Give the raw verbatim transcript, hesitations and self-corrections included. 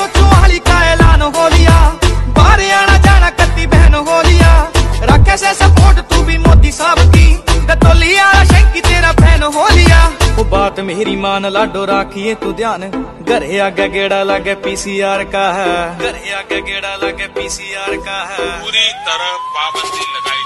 तो चौवाली का ऐलान हो लिया, बाहर आना जाना कत्ती बहन हो लिया, रखे से सपोर्ट तू भी मोदी साहब की, गतौलिया शंकी तेरा फैन हो लिया। वो बात मेरी मान लाडो राखिए तू ध्यान, घरे आगे गेड़ा लगे पीसीआर का है, घरे आगे गेड़ा लगे पीसीआर का है। पूरी तरह पाबंदी लगाई